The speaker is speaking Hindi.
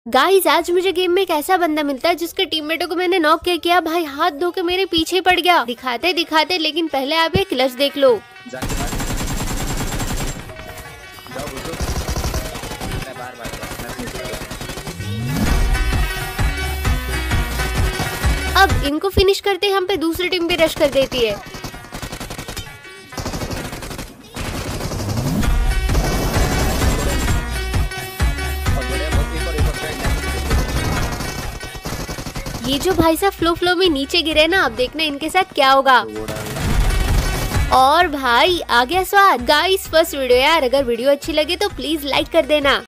गाइस आज मुझे गेम में एक ऐसा बंदा मिलता है जिसके टीममेटों को मैंने नॉक किया भाई हाथ धो के मेरे पीछे पड़ गया। दिखाते दिखाते लेकिन पहले आप एक क्लच देख लो। अब इनको फिनिश करते हम पे दूसरी टीम भी रश कर देती है। ये जो भाई साहब फ्लो में नीचे गिरे ना, अब देखना इनके साथ क्या होगा। और भाई आ गया स्वाद। गाइस फर्स्ट वीडियो यार, अगर वीडियो अच्छी लगे तो प्लीज लाइक कर देना।